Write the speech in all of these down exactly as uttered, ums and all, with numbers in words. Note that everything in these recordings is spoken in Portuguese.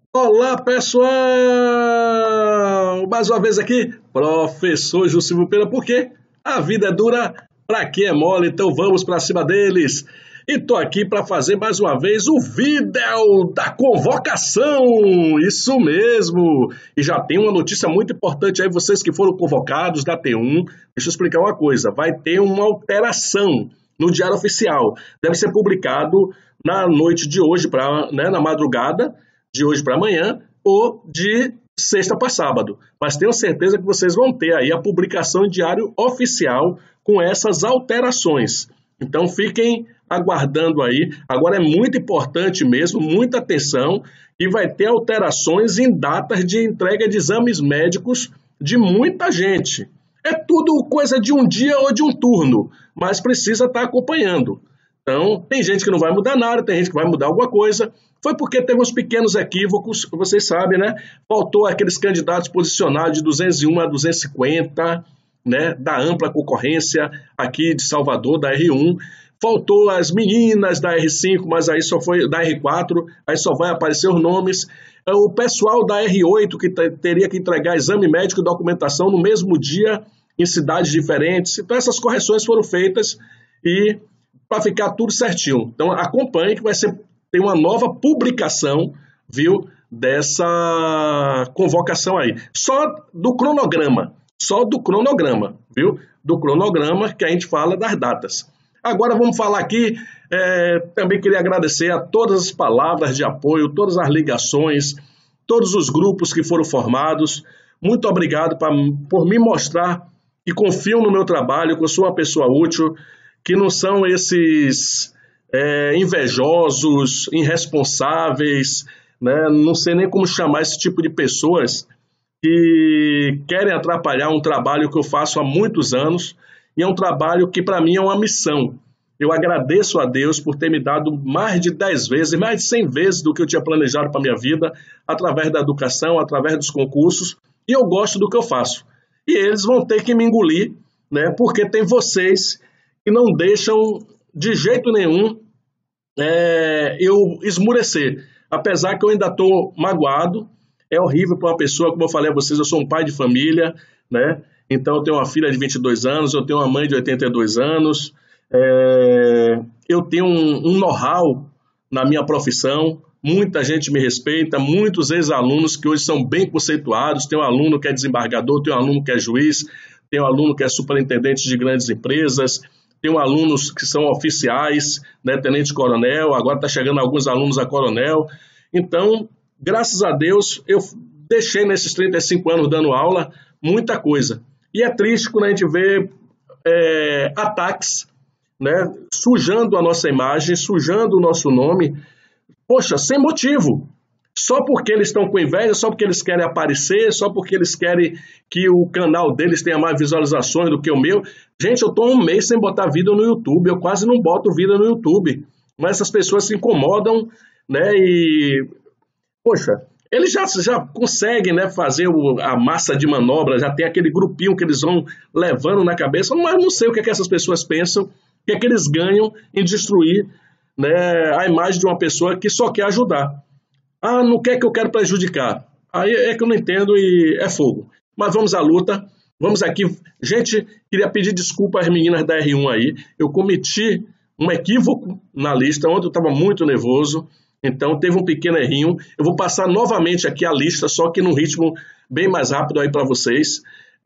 Olá, pessoal! Mais uma vez aqui, professor Juscelino Pena, porque a vida é dura, pra quem é mole, então vamos pra cima deles. E tô aqui para fazer mais uma vez o vídeo da convocação, isso mesmo. E já tem uma notícia muito importante aí, vocês que foram convocados da T um, deixa eu explicar uma coisa, vai ter uma alteração no Diário Oficial. Deve ser publicado na noite de hoje, pra, né, na madrugada, de hoje para amanhã ou de sexta para sábado. Mas tenho certeza que vocês vão ter aí a publicação em Diário Oficial com essas alterações. Então fiquem aguardando aí. Agora é muito importante mesmo, muita atenção, e vai ter alterações em datas de entrega de exames médicos de muita gente. É tudo coisa de um dia ou de um turno, mas precisa estar acompanhando. Então, tem gente que não vai mudar nada, tem gente que vai mudar alguma coisa. Foi porque teve uns pequenos equívocos, vocês sabem, né? Faltou aqueles candidatos posicionados de duzentos e um a duzentos e cinquenta, né? Da ampla concorrência aqui de Salvador, da R um. Faltou as meninas da R cinco, mas aí só foi da R quatro, aí só vai aparecer os nomes. O pessoal da R oito, que teria que entregar exame médico e documentação no mesmo dia, em cidades diferentes. Então, essas correções foram feitas e para ficar tudo certinho. Então, acompanhe que vai ser, tem uma nova publicação, viu, dessa convocação aí. Só do cronograma, só do cronograma, viu? Do cronograma que a gente fala das datas. Agora vamos falar aqui, é, também queria agradecer a todas as palavras de apoio, todas as ligações, todos os grupos que foram formados. Muito obrigado pra, por me mostrar que confiam no meu trabalho, que eu sou uma pessoa útil, que não são esses é, invejosos, irresponsáveis, né? Não sei nem como chamar esse tipo de pessoas que querem atrapalhar um trabalho que eu faço há muitos anos, e é um trabalho que para mim é uma missão. Eu agradeço a Deus por ter me dado mais de dez vezes, mais de cem vezes do que eu tinha planejado para a minha vida, através da educação, através dos concursos, e eu gosto do que eu faço. E eles vão ter que me engolir, né? Porque tem vocês que não deixam de jeito nenhum é, eu esmurecer. Apesar que eu ainda estou magoado, é horrível para uma pessoa, como eu falei a vocês, eu sou um pai de família, né? Então eu tenho uma filha de vinte e dois anos, eu tenho uma mãe de oitenta e dois anos, é, eu tenho um, um know-how na minha profissão, muita gente me respeita, muitos ex-alunos que hoje são bem conceituados, tem um aluno que é desembargador, tem um aluno que é juiz, tem um aluno que é superintendente de grandes empresas, tem alunos que são oficiais, né, tenente-coronel, agora está chegando alguns alunos a coronel. Então, graças a Deus, eu deixei nesses trinta e cinco anos dando aula muita coisa. E é triste quando a gente vê é, ataques, né, sujando a nossa imagem, sujando o nosso nome, poxa, sem motivo. Só porque eles estão com inveja, só porque eles querem aparecer, só porque eles querem que o canal deles tenha mais visualizações do que o meu. Gente, eu estou um mês sem botar vídeo no YouTube, eu quase não boto vídeo no YouTube. Mas essas pessoas se incomodam, né, e... Poxa, eles já, já conseguem, né, fazer o, a massa de manobra, já tem aquele grupinho que eles vão levando na cabeça, mas não sei o que, é que essas pessoas pensam, o que é que eles ganham em destruir, né, a imagem de uma pessoa que só quer ajudar. Ah, não quer que eu quero prejudicar. Aí é que eu não entendo e é fogo. Mas vamos à luta, vamos aqui. Gente, queria pedir desculpa às meninas da R um aí, eu cometi um equívoco na lista, onde eu estava muito nervoso, então teve um pequeno errinho. Eu vou passar novamente aqui a lista, só que num ritmo bem mais rápido aí para vocês.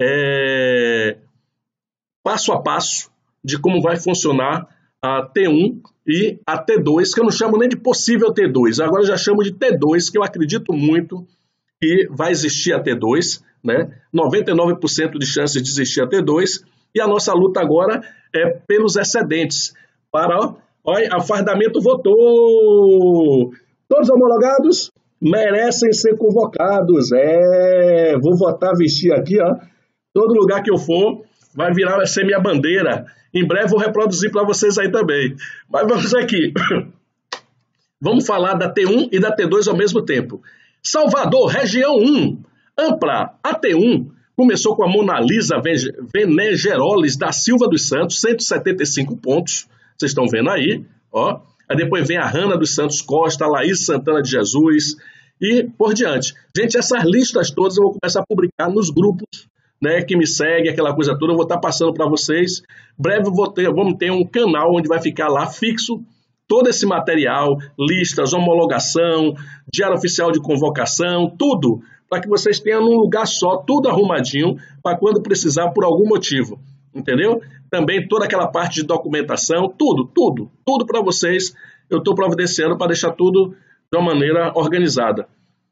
É... Passo a passo de como vai funcionar a T um e a T dois, que eu não chamo nem de possível T dois, agora eu já chamo de T dois, que eu acredito muito que vai existir a T dois, né? noventa e nove por cento de chances de existir a T dois, e a nossa luta agora é pelos excedentes, para, ó, olha, a fardamento votou, todos homologados merecem ser convocados, é, vou votar, vestir aqui, ó, todo lugar que eu for, vai virar, vai ser minha bandeira. Em breve vou reproduzir para vocês aí também. Mas vamos aqui. Vamos falar da T um e da T dois ao mesmo tempo. Salvador, região um. Ampla, a T um começou com a Mona Lisa Venegeroles da Silva dos Santos, cento e setenta e cinco pontos. Vocês estão vendo aí, ó. Aí depois vem a Hanna dos Santos Costa, a Laís Santana de Jesus. e por diante. Gente, essas listas todas eu vou começar a publicar nos grupos, né, que me segue, aquela coisa toda, eu vou estar passando para vocês. Breve vou ter, vamos ter um canal onde vai ficar lá fixo todo esse material, listas, homologação, diário oficial de convocação, tudo, para que vocês tenham num lugar só, tudo arrumadinho, para quando precisar por algum motivo, entendeu? Também toda aquela parte de documentação, tudo, tudo, tudo para vocês, eu estou providenciando para deixar tudo de uma maneira organizada.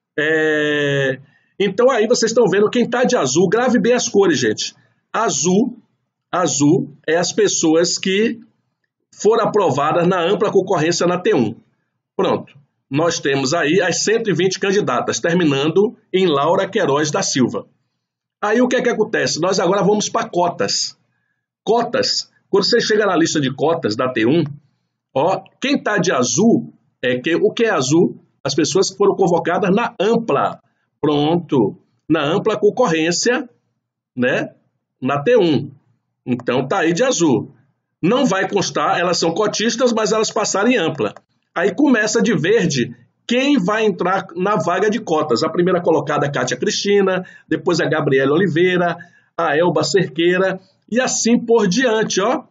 É... Então aí vocês estão vendo, quem está de azul, grave bem as cores, gente. Azul, azul é as pessoas que foram aprovadas na ampla concorrência na T um. Pronto, nós temos aí as cento e vinte candidatas, terminando em Laura Queiroz da Silva. Aí o que é que acontece? Nós agora vamos para cotas. Cotas, quando você chega na lista de cotas da T um, ó, quem está de azul, é que, o que é azul? As pessoas que foram convocadas na ampla. Pronto, na ampla concorrência, né, na T um. Então tá aí de azul. Não vai constar, elas são cotistas, mas elas passaram em ampla. Aí começa de verde quem vai entrar na vaga de cotas. A primeira colocada, a Kátia Cristina, depois a Gabriela Oliveira, a Elba Cerqueira e assim por diante, ó.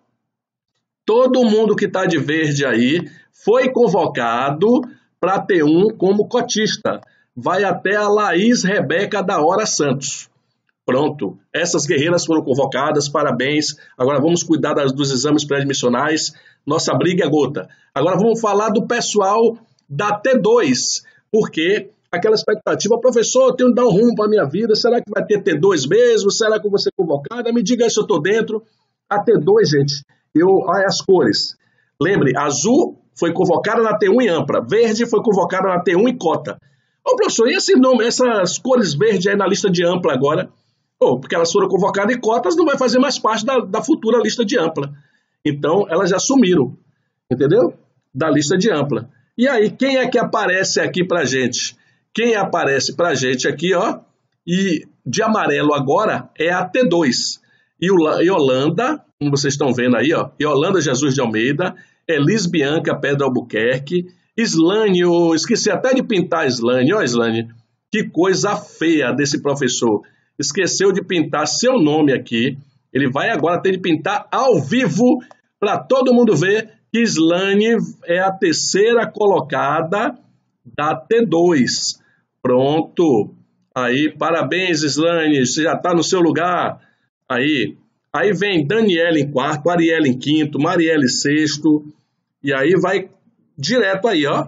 Todo mundo que está de verde aí foi convocado para a T um como cotista. Vai até a Laís Rebeca da Hora Santos. Pronto, essas guerreiras foram convocadas, parabéns. Agora vamos cuidar das, dos exames pré-admissionais. Nossa briga é gota. Agora vamos falar do pessoal da T dois, porque aquela expectativa, professor, eu tenho que dar um rumo para a minha vida, será que vai ter T dois mesmo? Será que eu vou ser convocada? Me diga aí se eu estou dentro. A T dois, gente, eu, olha as cores. Lembre, azul foi convocada na T um em ampla, verde foi convocada na T um em cota. Ô, professor, e esse nome, essas cores verdes aí na lista de ampla agora? Oh, porque elas foram convocadas em cotas, não vai fazer mais parte da, da futura lista de ampla. Então, elas já sumiram, entendeu? Da lista de ampla. E aí, quem é que aparece aqui pra gente? Quem aparece pra gente aqui, ó, e de amarelo agora é a T dois. E Yolanda, como vocês estão vendo aí, ó, Yolanda Jesus de Almeida, Elis Bianca Pedro Albuquerque, Islane, eu esqueci até de pintar a Islane, ó Islane, que coisa feia desse professor. Esqueceu de pintar seu nome aqui, ele vai agora ter de pintar ao vivo para todo mundo ver que Islane é a terceira colocada da T dois. Pronto, aí, parabéns Islane, você já está no seu lugar. Aí, aí vem Daniela em quarto, Ariela em quinto, Marielle em sexto, e aí vai direto aí, ó,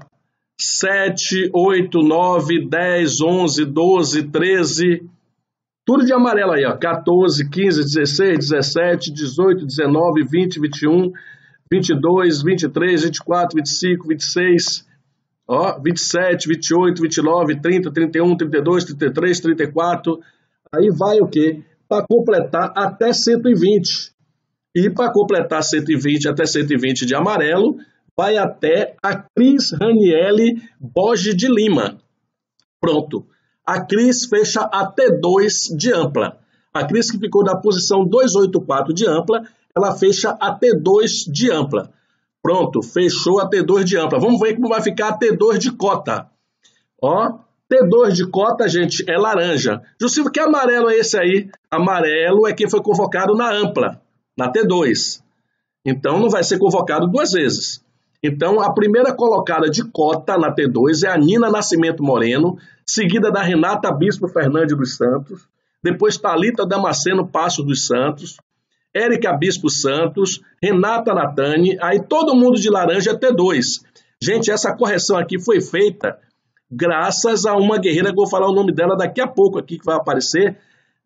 sete, oito, nove, dez, onze, doze, treze... Tudo de amarelo aí, ó, quatorze, quinze, dezesseis, dezessete, dezoito, dezenove, vinte, vinte e um, vinte e dois, vinte e três, vinte e quatro, vinte e cinco, vinte e seis, ó, vinte e sete, vinte e oito, vinte e nove, trinta, trinta e um, trinta e dois, trinta e três, trinta e quatro. Aí vai o quê? Para completar até cento e vinte. E para completar cento e vinte até cento e vinte de amarelo, vai até a Cris Raniele Borges de Lima. Pronto. A Cris fecha a T dois de ampla. A Cris, que ficou na posição duzentos e oitenta e quatro de ampla, ela fecha a T dois de ampla. Pronto, fechou a T dois de ampla. Vamos ver como vai ficar a T dois de cota. Ó, T dois de cota, gente, é laranja. Jusilvo, que amarelo é esse aí? Amarelo é quem foi convocado na ampla, na T dois. Então, não vai ser convocado duas vezes. Então, a primeira colocada de cota na T dois é a Nina Nascimento Moreno, seguida da Renata Bispo Fernandes dos Santos, depois Thalita Damasceno Passo dos Santos, Érica Bispo Santos, Renata Natani, aí todo mundo de laranja é T dois. Gente, essa correção aqui foi feita graças a uma guerreira, que eu vou falar o nome dela daqui a pouco aqui, que vai aparecer,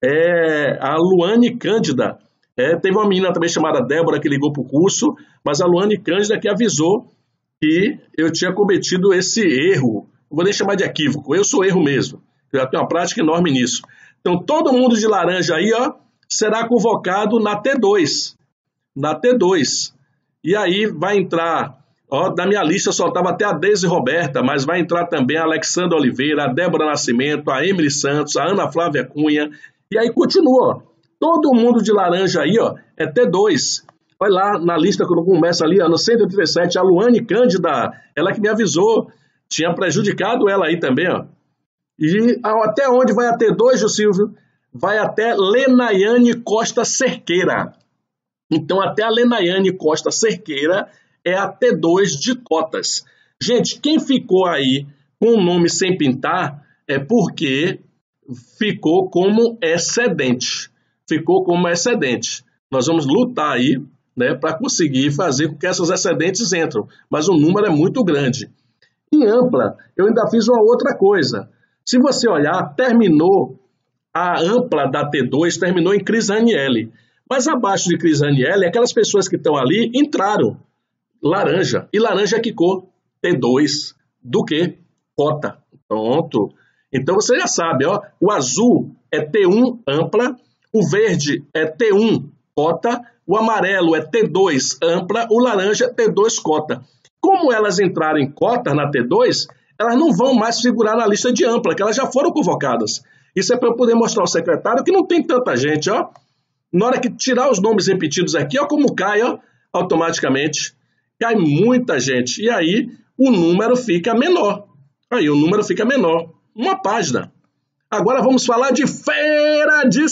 é a Luane Cândida. É, teve uma menina também chamada Débora que ligou para o curso, mas a Luane Cândida que avisou que eu tinha cometido esse erro. Não vou nem chamar de equívoco, eu sou erro mesmo. Eu já tenho uma prática enorme nisso. Então, todo mundo de laranja aí, ó, será convocado na T dois. Na T dois. E aí vai entrar, ó, da minha lista só estava até a Deise Roberta, mas vai entrar também a Alexandra Oliveira, a Débora Nascimento, a Emily Santos, a Ana Flávia Cunha. E aí continua, ó. Todo mundo de laranja aí, ó, é T dois. Olha lá na lista, quando começa ali, ó, no cento e trinta e sete, a Luane Cândida, ela que me avisou, tinha prejudicado ela aí também, ó. E até onde vai a T dois, Gil Silvio? Vai até Lenaiane Costa Cerqueira. Então, até a Lenaiane Costa Cerqueira é a T dois de cotas. Gente, quem ficou aí com o nome sem pintar é porque ficou como excedente. Ficou como excedente. Nós vamos lutar aí, né, para conseguir fazer com que essas excedentes entrem. Mas o número é muito grande. Em ampla, eu ainda fiz uma outra coisa. Se você olhar, terminou a ampla da T dois, terminou em Cris Ranieri. Mas abaixo de Cris Ranieri, aquelas pessoas que estão ali entraram. Laranja. E laranja é que cor? T dois. Do que? Cota. Pronto. Então você já sabe, ó, o azul é T um ampla, o verde é T um cota, o amarelo é T dois ampla, o laranja é T dois cota. Como elas entraram em cota na T dois, elas não vão mais figurar na lista de ampla, que elas já foram convocadas. Isso é para eu poder mostrar ao secretário que não tem tanta gente, ó. Na hora que tirar os nomes repetidos aqui, ó, como cai, ó, automaticamente. Cai muita gente. E aí o número fica menor. Aí o número fica menor. Uma página. Agora vamos falar de Feira de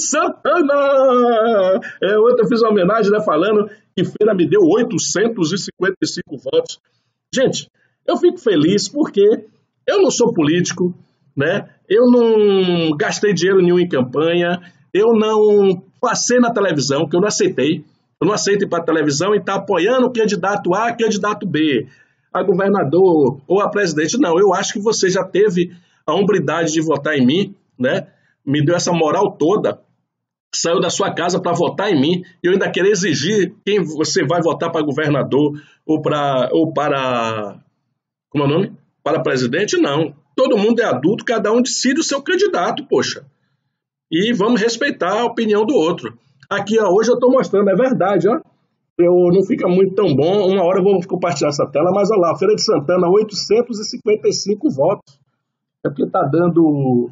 Santana. É, ontem eu fiz uma homenagem, né, falando que Feira me deu oitocentos e cinquenta e cinco votos. Gente, eu fico feliz porque eu não sou político, né? Eu não gastei dinheiro nenhum em campanha, eu não passei na televisão, que eu não aceitei. Eu não aceito ir para a televisão e estar tá apoiando o candidato A, candidato B, a governador ou a presidente. Não, eu acho que você já teve a hombridade de votar em mim, né? Me deu essa moral toda, saiu da sua casa para votar em mim, e eu ainda querer exigir quem você vai votar para governador ou para, ou para, como é o nome? Para presidente, não. Todo mundo é adulto, cada um decide o seu candidato, poxa. E vamos respeitar a opinião do outro. Aqui, ó, hoje eu estou mostrando, é verdade, ó. Eu, não fica muito tão bom, uma hora eu vou compartilhar essa tela, mas olha lá, Feira de Santana, oitocentos e cinquenta e cinco votos. É porque está dando,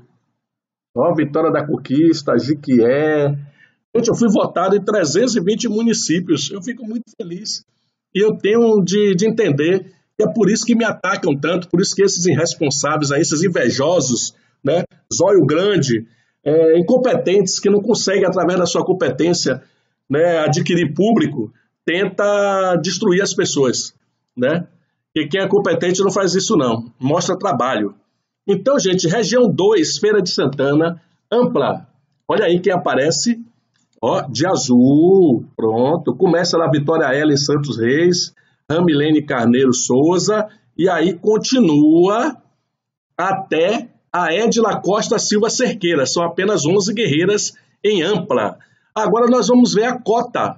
ó, Vitória da Conquista, Jiquié. Gente, eu fui votado em trezentos e vinte municípios, eu fico muito feliz. E eu tenho de, de entender que é por isso que me atacam tanto, por isso que esses irresponsáveis, aí, esses invejosos, né, zóio grande, é, incompetentes, que não conseguem, através da sua competência, né, adquirir público, tenta destruir as pessoas, né? E quem é competente não faz isso não, mostra trabalho. Então, gente, região dois, Feira de Santana, ampla. Olha aí quem aparece, ó, de azul, pronto. Começa na Vitória Ellen Santos Reis, Ramilene Carneiro Souza, e aí continua até a Edila Costa Silva Cerqueira. São apenas onze guerreiras em ampla. Agora nós vamos ver a cota.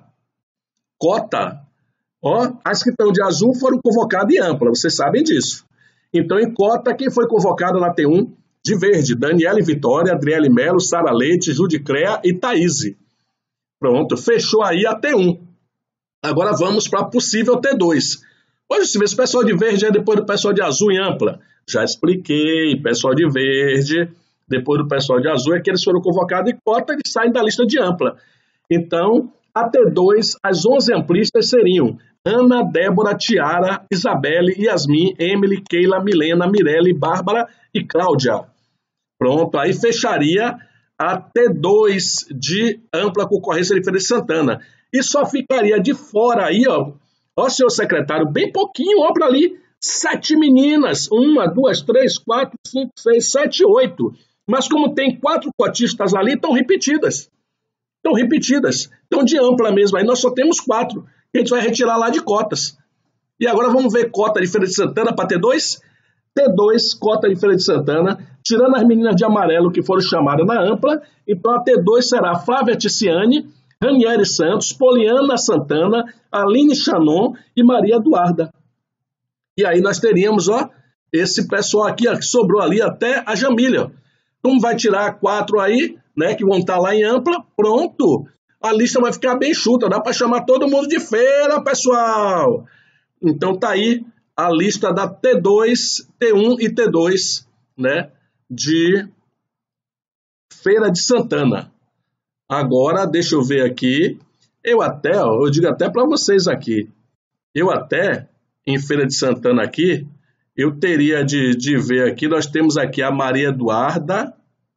Cota. Ó, as que estão de azul foram convocadas em ampla, vocês sabem disso. Então, em cota, quem foi convocado na T um? De verde, Daniele Vitória, Adriele Melo, Sara Leite, Judicrea e Thaíse. Pronto, fechou aí a T um. Agora vamos para a possível T dois. Hoje, se vê, o pessoal de verde é depois do pessoal de azul em ampla. Já expliquei, pessoal de verde, depois do pessoal de azul, é que eles foram convocados em cota e saem da lista de ampla. Então, a T dois, as onze amplistas seriam Ana, Débora, Tiara, Isabelle, Yasmin, Emily, Keila, Milena, Mirelle, Bárbara e Cláudia. Pronto, aí fecharia a T dois de ampla concorrência de Feira de Santana. E só ficaria de fora aí, ó, ó, senhor secretário, bem pouquinho, ó, para ali, sete meninas, uma, duas, três, quatro, cinco, seis, sete, oito. Mas como tem quatro cotistas ali, estão repetidas. Estão repetidas, estão de ampla mesmo, aí nós só temos quatro, que a gente vai retirar lá de cotas. E agora vamos ver cota de Feira de Santana para T dois? T dois, cota de Feira de Santana, tirando as meninas de amarelo que foram chamadas na ampla, então a T dois será Flávia Ticiane, Ranieri Santos, Poliana Santana, Aline Chanon e Maria Eduarda. E aí nós teríamos, ó, esse pessoal aqui, ó, que sobrou ali até a Jamília. Como vai tirar quatro aí, né, que vão estar lá em ampla, pronto. A lista vai ficar bem chuta, dá para chamar todo mundo de feira, pessoal. Então tá aí a lista da T dois, T um e T dois, né, de Feira de Santana. Agora, deixa eu ver aqui, eu até, ó, eu digo até para vocês aqui, eu até, em Feira de Santana aqui, eu teria de, de ver aqui, nós temos aqui a Maria Eduarda,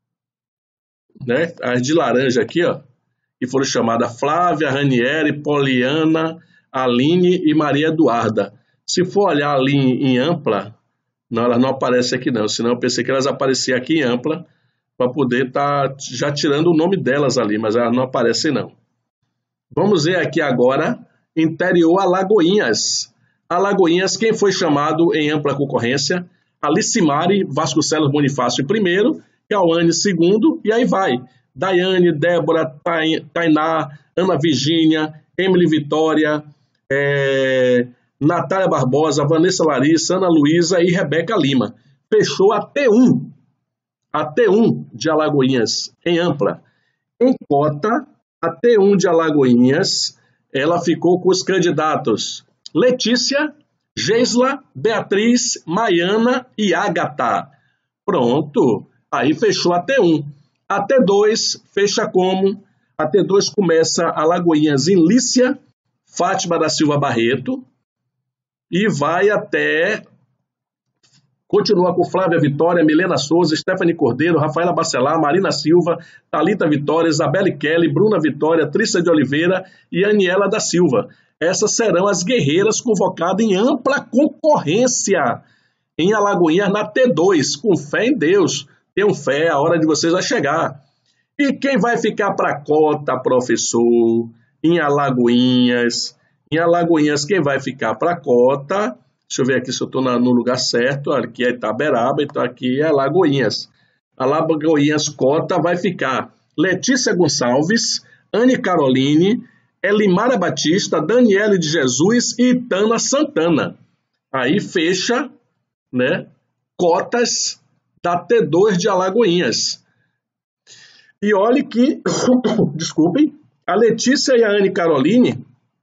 né? As de laranja aqui, ó, que foram chamadas Flávia, Ranieri, Poliana, Aline e Maria Eduarda. Se for olhar ali em, em ampla, não, elas não aparecem aqui não, senão eu pensei que elas apareciam aqui em ampla, para poder estar tá já tirando o nome delas ali, mas elas não aparecem não. Vamos ver aqui agora, interior Alagoinhas. Alagoinhas, quem foi chamado em ampla concorrência? Alicimari Vasconcelos Bonifácio em primeiro, Cauane segundo, e aí vai. Daiane, Débora, Tainá, Ana Virgínia, Emily Vitória, é, Natália Barbosa, Vanessa Larissa, Ana Luísa e Rebeca Lima. Fechou a T um. A T um de Alagoinhas em ampla. Em cota, a T um de Alagoinhas, ela ficou com os candidatos Letícia, Geisla, Beatriz, Maiana e Ágata. Pronto, aí fechou a T um. A T dois fecha como? A T dois começa Alagoinhas em Lícia, Fátima da Silva Barreto, e vai até... Continua com Flávia Vitória, Milena Souza, Stephanie Cordeiro, Rafaela Bacelar, Marina Silva, Thalita Vitória, Isabelle Kelly, Bruna Vitória, Trícia de Oliveira e Aniela da Silva. Essas serão as guerreiras convocadas em ampla concorrência em Alagoinhas na T dois, com fé em Deus. Tenham fé, a hora de vocês vai chegar. E quem vai ficar para cota, professor, em Alagoinhas? Em Alagoinhas, quem vai ficar para cota... Deixa eu ver aqui se eu estou no lugar certo. Aqui é Itaberaba, então aqui é Alagoinhas. Alagoinhas cota vai ficar Letícia Gonçalves, Anne Caroline, Elimara Batista, Daniele de Jesus e Itana Santana. Aí fecha, né, cotas da T dois de Alagoinhas. E olhe que, desculpem, a Letícia e a Anne Caroline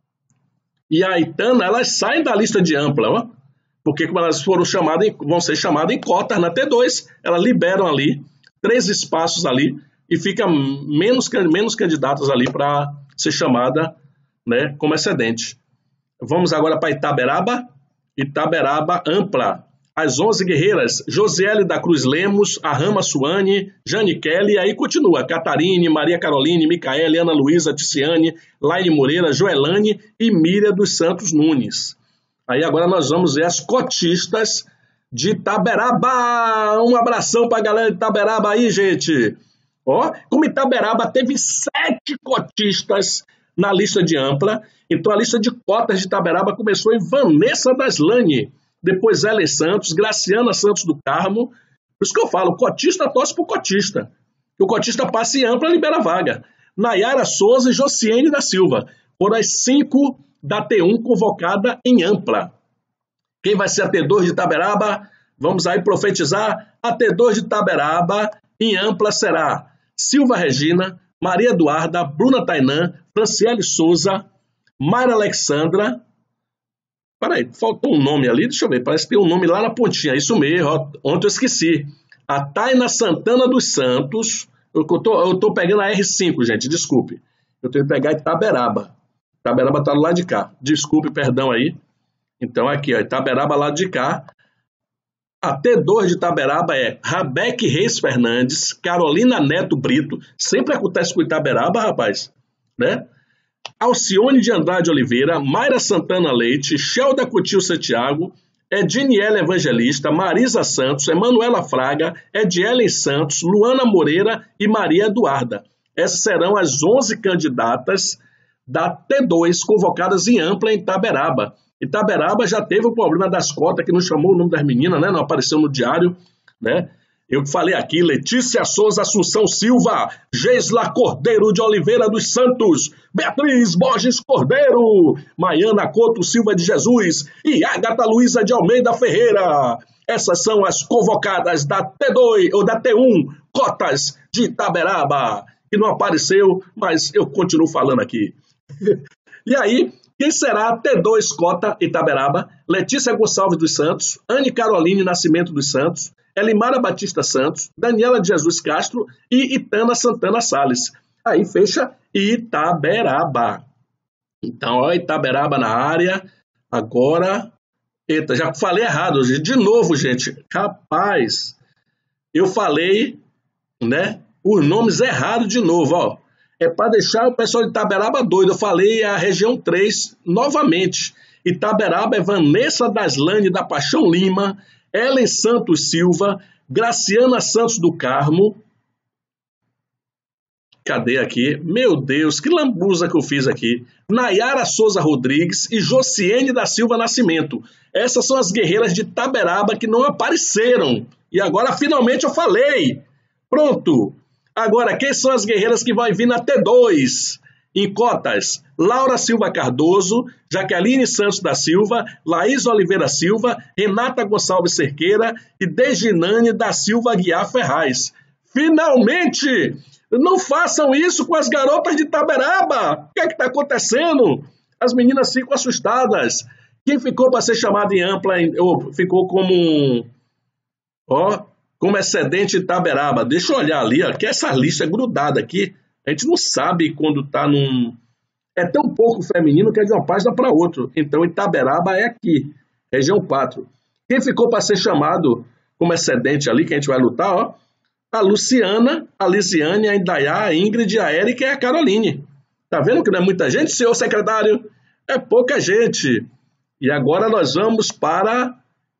e a Itana, elas saem da lista de ampla, ó, porque como elas foram chamadas, vão ser chamadas em cotas na T dois, elas liberam ali três espaços ali e fica menos, menos candidatas ali para ser chamada, né, como excedente. Vamos agora para Itaberaba. Itaberaba ampla. As onze guerreiras, Josiele da Cruz Lemos, Arrama Suane, Jane Kelly, aí continua, Catarine, Maria Caroline, Micaele, Ana Luísa, Ticiane, Laine Moreira, Joelane e Miriam dos Santos Nunes. Aí agora nós vamos ver as cotistas de Itaberaba. Um abração para a galera de Itaberaba aí, gente. Ó, como Itaberaba teve sete cotistas na lista de ampla, então a lista de cotas de Itaberaba começou em Vanessa Daslane, depois Ellen Santos, Graciana Santos do Carmo. Por isso que eu falo, cotista torce por cotista. O cotista passa em ampla e libera vaga. Nayara Souza e Josiane da Silva foram as cinco da T um convocada em ampla. Quem vai ser a T dois de Itaberaba? Vamos aí profetizar. A T dois de Itaberaba em ampla será Silva Regina, Maria Eduarda, Bruna Tainã, Franciele Souza, Mayra Alexandra. Peraí, faltou um nome ali, deixa eu ver, parece que tem um nome lá na pontinha, isso mesmo, ó, ontem eu esqueci. A Taina Santana dos Santos, eu tô, eu tô pegando a R cinco, gente, desculpe. Eu tenho que pegar Itaberaba. Itaberaba tá do lado de cá, desculpe, perdão aí. Então aqui, ó, Itaberaba lado de cá. A T dois de Itaberaba é Rabeque Reis Fernandes, Carolina Neto Brito, sempre acontece com Itaberaba, rapaz, né? Alcione de Andrade Oliveira, Mayra Santana Leite, Shelda Coutinho Santiago, Ediniela Evangelista, Marisa Santos, Emanuela Fraga, Edielen Santos, Luana Moreira e Maria Eduarda. Essas serão as onze candidatas da T dois convocadas em ampla em Itaberaba. Itaberaba já teve o problema das cotas, que não chamou o nome das meninas, né? Não apareceu no diário, né? Eu falei aqui, Letícia Souza Assunção Silva, Geisla Cordeiro de Oliveira dos Santos, Beatriz Borges Cordeiro, Maiana Couto Silva de Jesus e Ágata Luísa de Almeida Ferreira. Essas são as convocadas da T dois, ou da T um, cotas de Itaberaba, que não apareceu, mas eu continuo falando aqui. E aí, quem será a T dois cota Itaberaba? Letícia Gonçalves dos Santos, Anne Caroline Nascimento dos Santos, Elimara Batista Santos, Daniela de Jesus Castro e Itana Santana Salles. Aí fecha Itaberaba. Então, ó, Itaberaba na área. Agora, Eita, já falei errado. De novo, gente. Rapaz, eu falei, né, os nomes errados de novo, ó. É para deixar o pessoal de Itaberaba doido. Eu falei a região três novamente. Itaberaba é Vanessa Daslane da Paixão Lima, Ellen Santos Silva, Graciana Santos do Carmo. Cadê aqui? Meu Deus, que lambuza que eu fiz aqui. Nayara Souza Rodrigues e Josiene da Silva Nascimento. Essas são as guerreiras de Itaberaba que não apareceram. E agora finalmente eu falei. Pronto. Agora, quem são as guerreiras que vão vir na T dois? Em cotas, Laura Silva Cardoso, Jaqueline Santos da Silva, Laís Oliveira Silva, Renata Gonçalves Cerqueira e Deginane da Silva Aguiar Ferraz. Finalmente! Não façam isso com as garotas de Itaberaba! O que é que está acontecendo? As meninas ficam assustadas. Quem ficou para ser chamado em ampla, ou ficou como um... Ó... como excedente Itaberaba. Deixa eu olhar ali, ó, que essa lista é grudada aqui. A gente não sabe quando está num... É tão pouco feminino que é de uma página para outra. Então, Itaberaba é aqui, região quatro. Quem ficou para ser chamado como excedente ali, que a gente vai lutar, ó, a Luciana, a Lisiane, a Indaiá, a Ingrid, a Érica e a Caroline. Tá vendo que não é muita gente, senhor secretário? É pouca gente. E agora nós vamos para...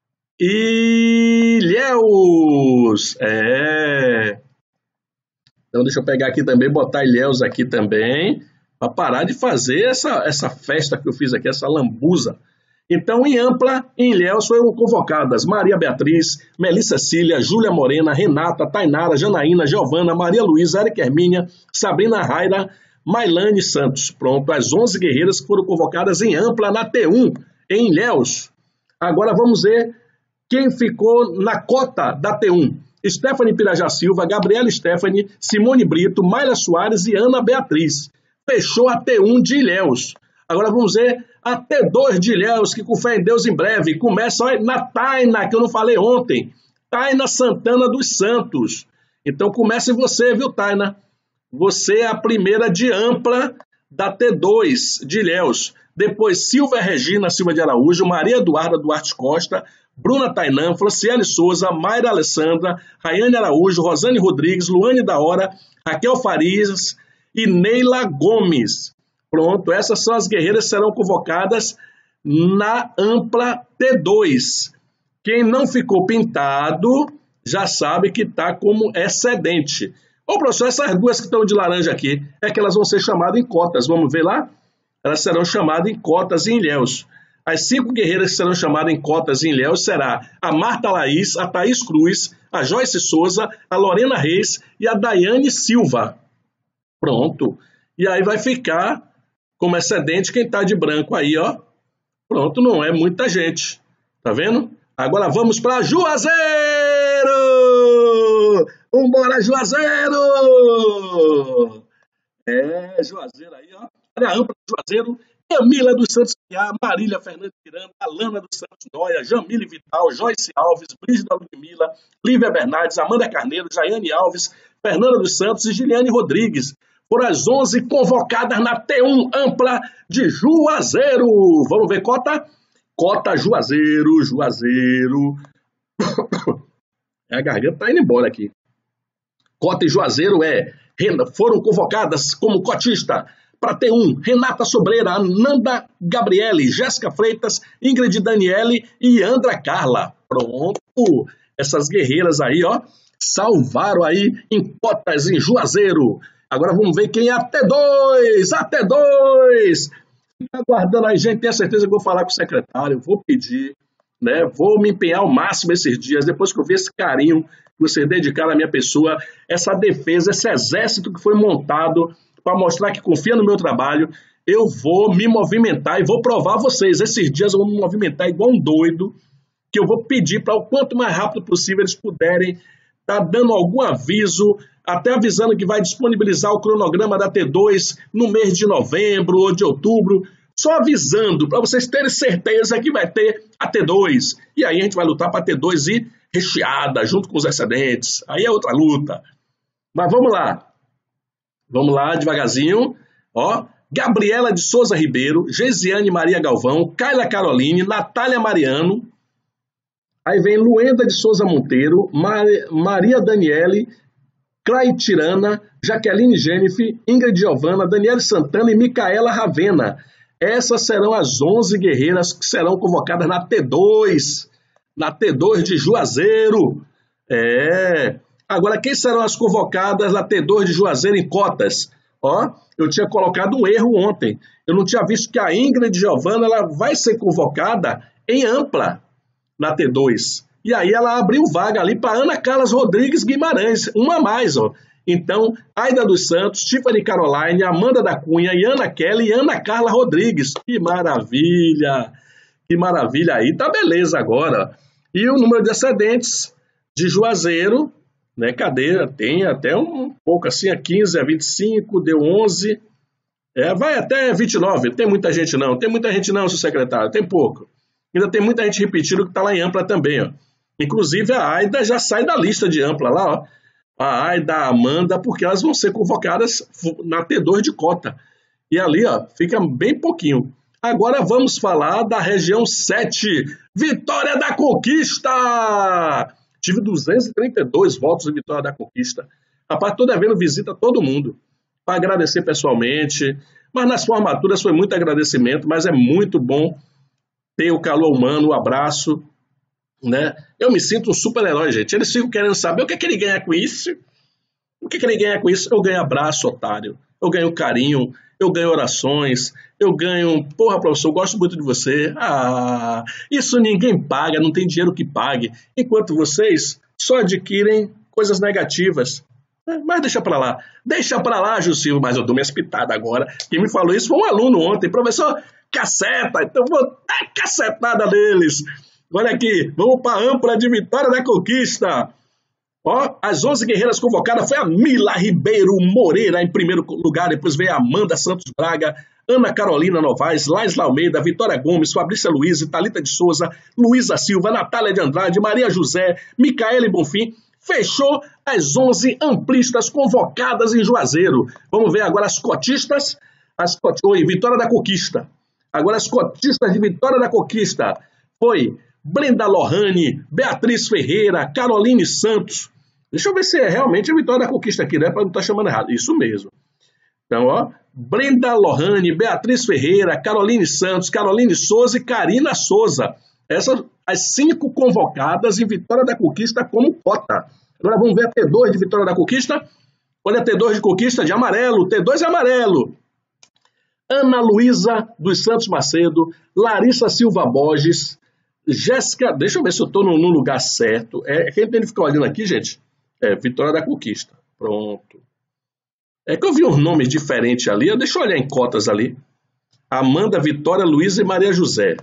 Ilhéus! É. Então deixa eu pegar aqui também, botar Ilhéus aqui também, para parar de fazer essa, essa festa que eu fiz aqui, essa lambuza. Então, em ampla, em Ilhéus foram convocadas Maria Beatriz, Melissa Cília, Júlia Morena, Renata, Tainara, Janaína, Giovana, Maria Luísa, Érica Hermínia, Sabrina Raira, Mailane Santos. Pronto, as onze guerreiras que foram convocadas em ampla na T um, em Ilhéus. Agora vamos ver quem ficou na cota da T um. Stephanie Pirajá Silva, Gabriela Stephanie, Simone Brito, Mayla Soares e Ana Beatriz. Fechou a T um de Ilhéus. Agora vamos ver a T dois de Ilhéus, que com fé em Deus em breve começa na Taina, que eu não falei ontem. Taina Santana dos Santos. Então comece você, viu, Taina? Você é a primeira de ampla da T dois de Ilhéus. Depois Silvia Regina Silva de Araújo, Maria Eduarda Duarte Costa, Bruna Tainã, Franciele Souza, Mayra Alessandra, Rayane Araújo, Rosane Rodrigues, Luane da Hora, Raquel Farias e Neila Gomes. Pronto, essas são as guerreiras que serão convocadas na ampla T dois. Quem não ficou pintado já sabe que está como excedente. Ô, professor, essas duas que estão de laranja aqui, é que elas vão ser chamadas em cotas. Vamos ver lá? Elas serão chamadas em cotas em Ilhéus. As cinco guerreiras que serão chamadas em cotas em Ilhéus será a Marta Laís, a Thaís Cruz, a Joyce Souza, a Lorena Reis e a Daiane Silva. Pronto. E aí vai ficar como excedente quem está de branco aí, ó. Pronto, não é muita gente. Tá vendo? Agora vamos para Juazeiro! Vambora, Juazeiro! É, Juazeiro aí, ó. Olha a ampla de Juazeiro. Camila dos Santos Piá, Marília Fernandes Miranda, Alana dos Santos Noia, Jamile Vital, Joyce Alves, Brígida Ludmila, Lívia Bernardes, Amanda Carneiro, Jaiane Alves, Fernanda dos Santos e Giliane Rodrigues. Foram as onze convocadas na T um ampla de Juazeiro. Vamos ver cota? Cota Juazeiro, Juazeiro. A garganta tá indo embora aqui. Cota em Juazeiro é, foram convocadas como cotista para T um, Renata Sobreira, Ananda Gabriele, Jéssica Freitas, Ingrid Daniele e Andra Carla. Pronto, essas guerreiras aí, ó, salvaram aí em cotas em Juazeiro. Agora vamos ver quem é a T dois, a T dois. Fica aguardando aí, gente, tenho certeza que vou falar com o secretário, vou pedir, né, vou me empenhar ao máximo esses dias, depois que eu ver esse carinho que vocês dedicaram à minha pessoa, essa defesa, esse exército que foi montado para mostrar que confia no meu trabalho, eu vou me movimentar e vou provar a vocês. Esses dias eu vou me movimentar igual um doido, que eu vou pedir para o quanto mais rápido possível eles puderem estar tá dando algum aviso, até avisando que vai disponibilizar o cronograma da T dois no mês de novembro ou de outubro, só avisando para vocês terem certeza que vai ter a T dois. E aí a gente vai lutar para a T dois ir recheada, junto com os excedentes. Aí é outra luta. Mas vamos lá. Vamos lá, devagarzinho. Ó, Gabriela de Souza Ribeiro, Geisiane Maria Galvão, Kaila Caroline, Natália Mariano. Aí vem Luenda de Souza Monteiro, Mar Maria Daniele, Claitirana, Jaqueline Jennifer, Ingrid Giovana, Daniele Santana e Micaela Ravena. Essas serão as onze guerreiras que serão convocadas na T dois, na T dois de Juazeiro. É. Agora, quem serão as convocadas na T dois de Juazeiro em cotas? Ó, eu tinha colocado um erro ontem. Eu não tinha visto que a Ingrid Giovana ela vai ser convocada em ampla na T dois. E aí ela abriu vaga ali para Ana Carla Rodrigues Guimarães, uma a mais, ó. Então, Aida dos Santos, Tiffany Caroline, Amanda da Cunha, Ana Kelly e Ana Carla Rodrigues. Que maravilha! Que maravilha aí, tá beleza agora. E o número de excedentes de Juazeiro, né, cadê? Tem até um pouco assim, a quinze, a vinte e cinco, deu onze, é, vai até vinte e nove. Tem muita gente não, tem muita gente não, seu secretário, tem pouco. Ainda tem muita gente repetindo que está lá em ampla também, ó. Inclusive a Aida já sai da lista de ampla lá, ó. A Aida, a Amanda, porque elas vão ser convocadas na T dois de cota. E ali, ó, fica bem pouquinho. Agora vamos falar da região sete, Vitória da Conquista! Tive duzentos e trinta e dois votos em Vitória da Conquista. Rapaz, estou devendo visita a todo mundo, para agradecer pessoalmente. Mas nas formaturas foi muito agradecimento, mas é muito bom ter o calor humano, o abraço, né? Eu me sinto um super-herói, gente. Eles ficam querendo saber o que, é que ele ganha com isso. O que, é que ele ganha com isso? Eu ganho abraço, otário. Eu ganho carinho, eu ganho orações, eu ganho... Porra, professor, eu gosto muito de você. Ah, isso ninguém paga, não tem dinheiro que pague. Enquanto vocês só adquirem coisas negativas. Mas deixa pra lá. Deixa pra lá, Jusilio. Mas eu dou minhas pitadas agora. Quem me falou isso foi um aluno ontem. Professor, caceta. Então vou dar cacetada neles. Olha aqui, vamos para a ampla de Vitória da Conquista. Ó, as onze guerreiras convocadas foi a Mila Ribeiro Moreira em primeiro lugar, depois veio a Amanda Santos Braga, Ana Carolina Novaes, Laisla Almeida, Vitória Gomes, Fabrícia Luiz, Thalita de Souza, Luísa Silva, Natália de Andrade, Maria José, Micaele Bonfim. Fechou as onze amplistas convocadas em Juazeiro. Vamos ver agora as cotistas, as cot... Oi, Vitória da Conquista. Agora as cotistas de Vitória da Conquista foi Brenda Lohane, Beatriz Ferreira, Caroline Santos. Deixa eu ver se é realmente a Vitória da Conquista aqui, né? Para não estar chamando errado. Isso mesmo. Então, ó, Brenda Lohane, Beatriz Ferreira, Caroline Santos, Caroline Souza e Karina Souza. Essas as cinco convocadas em Vitória da Conquista como cota. Agora vamos ver a T dois de Vitória da Conquista. Olha a T dois de Conquista de amarelo. T dois é amarelo. Ana Luísa dos Santos Macedo, Larissa Silva Borges, Jéssica, deixa eu ver se eu estou no, no lugar certo. É, quem tem que ficar olhando aqui, gente? É Vitória da Conquista. Pronto. É que eu vi uns nomes diferentes ali. Deixa eu olhar em cotas ali. Amanda, Vitória, Luísa e Maria José.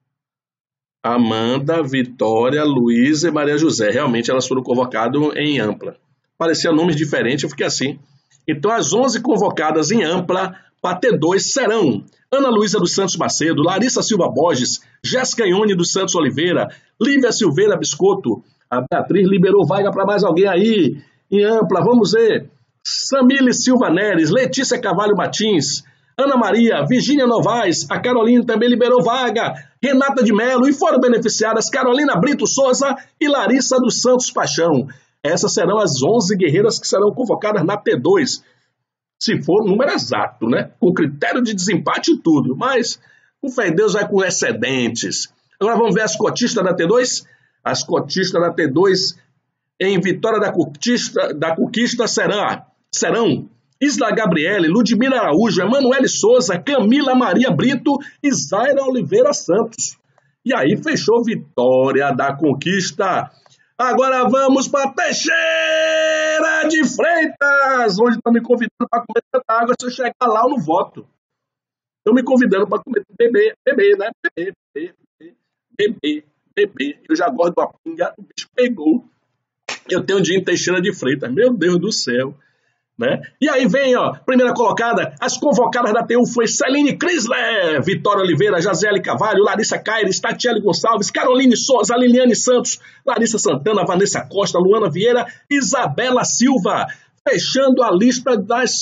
Amanda, Vitória, Luísa e Maria José. Realmente elas foram convocadas em ampla. Parecia nomes diferentes, eu fiquei assim. Então as onze convocadas em ampla para T dois serão Ana Luísa dos Santos Macedo, Larissa Silva Borges, Jéssica Ione dos Santos Oliveira, Lívia Silveira Biscotto. A Beatriz liberou vaga para mais alguém aí, em ampla, vamos ver. Samile Silva Neres, Letícia Cavalho Martins, Ana Maria, Virgínia Novaes, a Carolina também liberou vaga, Renata de Mello, e foram beneficiadas Carolina Brito Souza e Larissa dos Santos Paixão. Essas serão as onze guerreiras que serão convocadas na T dois. Se for número exato, né? Com critério de desempate e tudo. Mas, com fé em Deus, vai com excedentes. Agora vamos ver as cotistas da T dois? As cotistas da T dois em Vitória da Conquista, da Conquista serão, serão Isla Gabriele, Ludmila Araújo, Emanuele Souza, Camila Maria Brito e Zaira Oliveira Santos. E aí fechou Vitória da Conquista. Agora vamos para Teixeira de Freitas, onde estão me convidando para comer tanta água. Se eu chegar lá, eu não voto. Estão me convidando para comer bebê, bebê, né? Bebê, bebê, bebê, bebê. Eu já gosto de uma pinga, o bicho pegou. Eu tenho um dia em Teixeira de Freitas. Meu Deus do céu. Né? E aí vem, ó, primeira colocada, as convocadas da T um foi Celine Crisler, Vitória Oliveira, Jazele Cavalho, Larissa Caires, Tatiele Gonçalves, Caroline Souza, Liliane Santos, Larissa Santana, Vanessa Costa, Luana Vieira, Isabela Silva. Fechando a lista das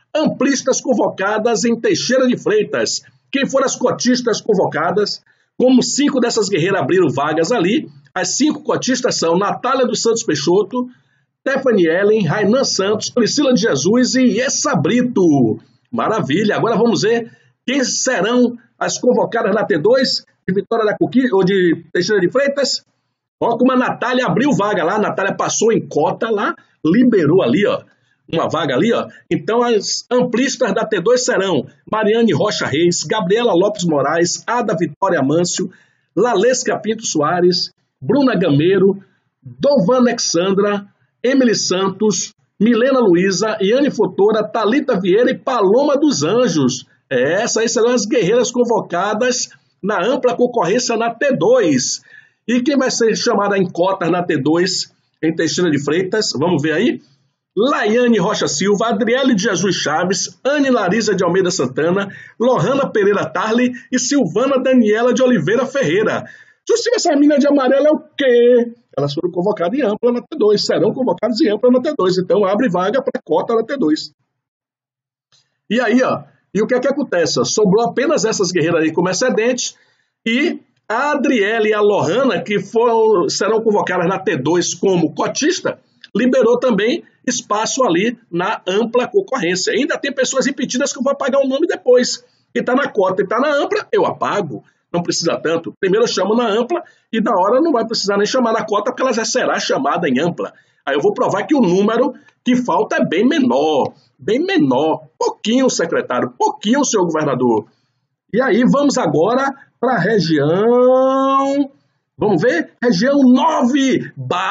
Amplistas convocadas em Teixeira de Freitas. Quem foram as cotistas convocadas? Como cinco dessas guerreiras abriram vagas ali, as cinco cotistas são Natália dos Santos Peixoto, Stephanie Ellen, Rainan Santos, Priscila de Jesus e Essa Brito. Maravilha. Agora vamos ver quem serão as convocadas na T dois de Vitória da Conquista ou de Teixeira de Freitas. Ó, como a Natália abriu vaga lá, a Natália passou em cota lá, liberou ali, ó, uma vaga ali, ó. Então as amplistas da T dois serão Mariane Rocha Reis, Gabriela Lopes Moraes, Ada Vitória Mâncio, Lalesca Pinto Soares, Bruna Gameiro, Dovan Alexandra, Emily Santos, Milena Luiza, Iane Fotora, Thalita Vieira e Paloma dos Anjos. Essas aí serão as guerreiras convocadas na ampla concorrência na T dois. E quem vai ser chamada em cotas na T dois em Teixeira de Freitas? Vamos ver aí. Laiane Rocha Silva, Adriele de Jesus Chaves, Anne Larisa de Almeida Santana, Lohana Pereira Tarli e Silvana Daniela de Oliveira Ferreira. Justiça, essa mina de amarelo é o quê? Elas foram convocadas em ampla na T dois, serão convocadas em ampla na T dois, então abre vaga para cota na T dois. E aí, ó, e o que é que acontece? Ó, sobrou apenas essas guerreiras aí como excedente e a Adriele e a Lohana, que foram, serão convocadas na T dois como cotista, liberou também espaço ali na ampla concorrência. Ainda tem pessoas impedidas que eu vou apagar o nome depois. Quem está na cota e está na ampla, eu apago. Não precisa tanto. Primeiro eu chamo na ampla e na hora não vai precisar nem chamar na cota porque ela já será chamada em ampla. Aí eu vou provar que o número que falta é bem menor. Bem menor. Pouquinho, secretário. Pouquinho, senhor governador. E aí vamos agora para a região... Vamos ver? Região nove,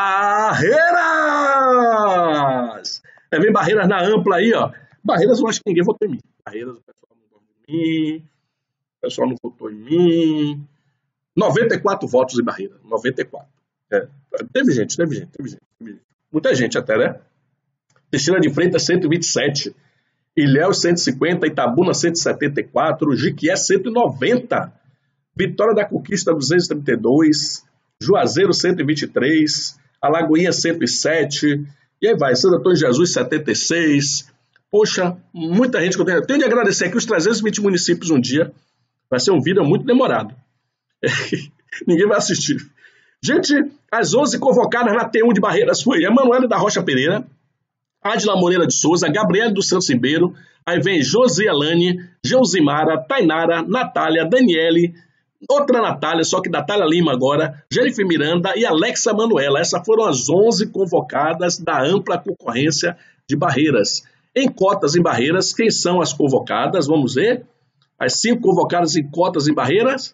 Barreiras! É, vem Barreiras na ampla aí, ó. Barreiras eu acho que ninguém votou em mim. Barreiras, o pessoal não votou em mim. O pessoal não votou em mim. noventa e quatro votos em Barreiras. noventa e quatro. É, teve gente, teve gente, teve gente, teve gente. Muita gente até, né? Teixeira de Freitas, cento e vinte e sete. Ilhéus, cento e cinquenta. Itabuna, cento e setenta e quatro. Jiquié, cento e noventa. Vitória da Conquista, duzentos e trinta e dois, Juazeiro, cento e vinte e três, Alagoinha, cento e sete, e aí vai, Santo Antônio de Jesus, setenta e seis. Poxa, muita gente que eu tenho. Eu tenho de agradecer aqui os trezentos e vinte municípios um dia. Vai ser um vídeo muito demorado. É, ninguém vai assistir. Gente, as onze convocadas na T um de Barreiras foi Emanuele da Rocha Pereira, Adila Moreira de Souza, Gabriele dos Santos Ribeiro, aí vem Josielane, Geusimara, Tainara, Natália, Daniele, outra Natália, só que Natália Lima agora, Jennifer Miranda e Alexa Manuela. Essas foram as onze convocadas da ampla concorrência de Barreiras. Em cotas em Barreiras, quem são as convocadas? Vamos ver. As cinco convocadas em cotas em Barreiras.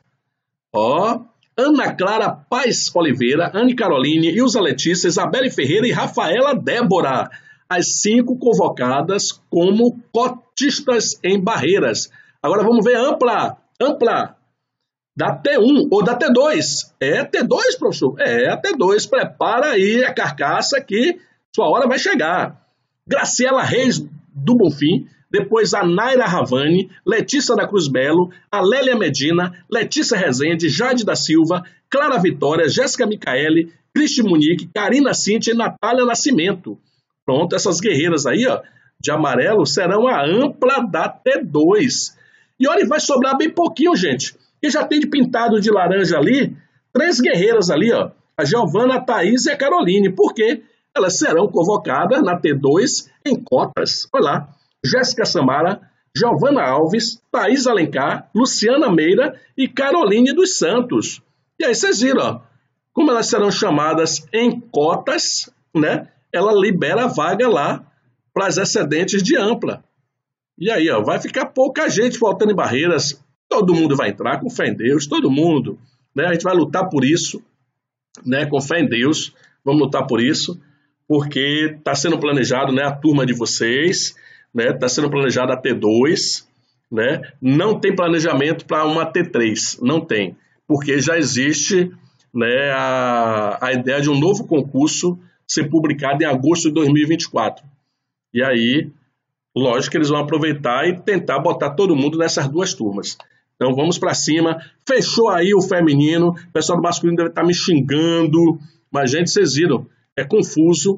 Ó, Ana Clara Paz Oliveira, Anne Caroline, Ilza Letícia, Isabelle Ferreira e Rafaela Débora. As cinco convocadas como cotistas em Barreiras. Agora vamos ver ampla, ampla. Da T um ou da T dois. É T dois, professor? É a T dois. Prepara aí a carcaça que sua hora vai chegar. Graciela Reis do Bonfim, depois a Naira Ravani, Letícia da Cruz Belo, a Lélia Medina, Letícia Rezende, Jade da Silva, Clara Vitória, Jéssica Micaele, Cristi Munique, Karina Cíntia e Natália Nascimento. Pronto, essas guerreiras aí, ó, de amarelo serão a ampla da T dois. E olha, vai sobrar bem pouquinho, gente. E já tem de pintado de laranja ali, três guerreiras ali, ó, a Giovana, a Thaís e a Caroline. Por quê? Elas serão convocadas na T dois em cotas. Olha lá, Jéssica Samara, Giovana Alves, Thaís Alencar, Luciana Meira e Caroline dos Santos. E aí vocês viram, ó, como elas serão chamadas em cotas, né? Ela libera a vaga lá para as excedentes de ampla. E aí, ó, vai ficar pouca gente faltando em Barreiras. Todo mundo vai entrar, com fé em Deus, todo mundo, né? A gente vai lutar por isso, né? Com fé em Deus, vamos lutar por isso, porque está sendo planejado, né? A turma de vocês, né? Está sendo planejada a T dois, né? Não tem planejamento para uma T três, não tem, porque já existe, né? A, a ideia de um novo concurso ser publicado em agosto de dois mil e vinte e quatro. E aí, lógico que eles vão aproveitar e tentar botar todo mundo nessas duas turmas. Então vamos para cima. Fechou aí o feminino. O pessoal do masculino deve estar me xingando. Mas, gente, vocês viram. É confuso.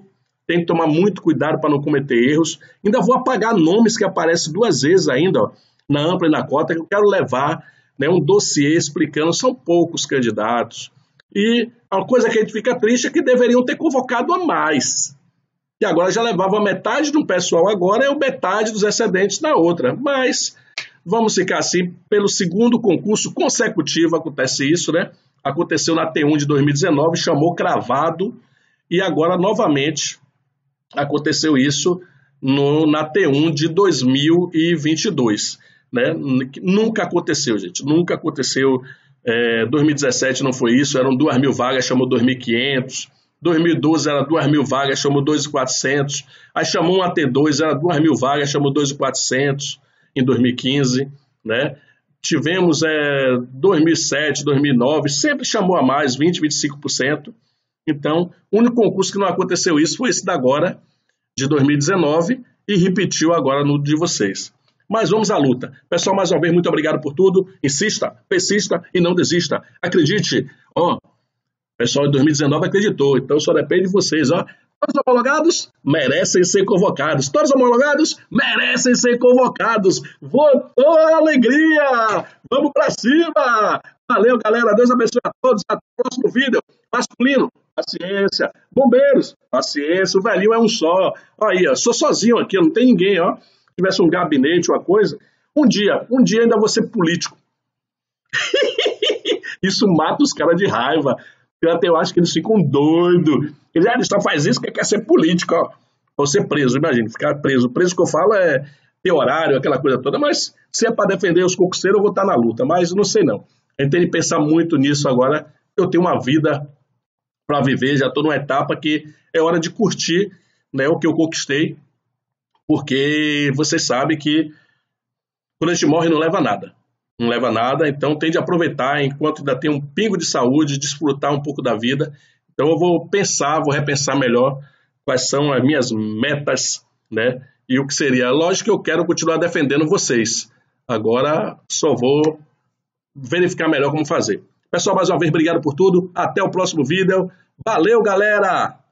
tem que tomar muito cuidado para não cometer erros. Ainda vou apagar nomes que aparecem duas vezes ainda, ó, na ampla e na cota, que eu quero levar, né, um dossiê explicando, são poucos candidatos. E a coisa que a gente fica triste é que deveriam ter convocado a mais. E agora já levava metade do pessoal agora e metade dos excedentes na outra. Mas vamos ficar assim, pelo segundo concurso consecutivo acontece isso, né? Aconteceu na T um de dois mil e dezenove, chamou cravado, e agora novamente aconteceu isso no, na T um de dois mil e vinte e dois. Né? Nunca aconteceu, gente, nunca aconteceu. É, dois mil e dezessete não foi isso, eram duas mil vagas, chamou dois mil e quinhentos. dois mil e doze era duas mil vagas, chamou dois mil e quatrocentos. Aí chamou um A T dois, era duas mil vagas, chamou dois mil e quatrocentos em dois mil e quinze, né? Tivemos é, dois mil e sete, dois mil e nove, sempre chamou a mais, vinte, vinte e cinco por cento. Então, o único concurso que não aconteceu isso foi esse da agora, de dois mil e dezenove, e repetiu agora no de vocês. Mas vamos à luta. Pessoal, mais uma vez, muito obrigado por tudo. Insista, persista e não desista. Acredite. Ó, o pessoal de dois mil e dezenove acreditou, então só depende de vocês, ó. Todos homologados merecem ser convocados. Todos homologados merecem ser convocados. Votou a alegria! Vamos pra cima! Valeu, galera. Deus abençoe a todos. Até o próximo vídeo. Masculino, paciência. Bombeiros, paciência. O velhinho é um só. Aí, ó, sou sozinho aqui, não tem ninguém, ó. Se tivesse um gabinete, uma coisa. Um dia, um dia ainda vou ser político. Isso mata os caras de raiva. Eu até eu acho que eles ficam doidos. Ele, ah, ele só faz isso porque quer ser político, ó. Ou ser preso, imagina, ficar preso. O preso que eu falo é ter horário, aquela coisa toda. Mas se é para defender os concurseiros, eu vou estar na luta. Mas não sei não. A gente tem que pensar muito nisso agora. Eu tenho uma vida para viver, já estou numa etapa que é hora de curtir, né, o que eu conquistei. Porque vocês sabem que quando a gente morre não leva nada. Não leva nada, então tem de aproveitar enquanto ainda tem um pingo de saúde, desfrutar um pouco da vida. Então eu vou pensar, vou repensar melhor quais são as minhas metas, né? E o que seria. Lógico que eu quero continuar defendendo vocês. Agora só vou verificar melhor como fazer. Pessoal, mais uma vez, obrigado por tudo. Até o próximo vídeo. Valeu, galera!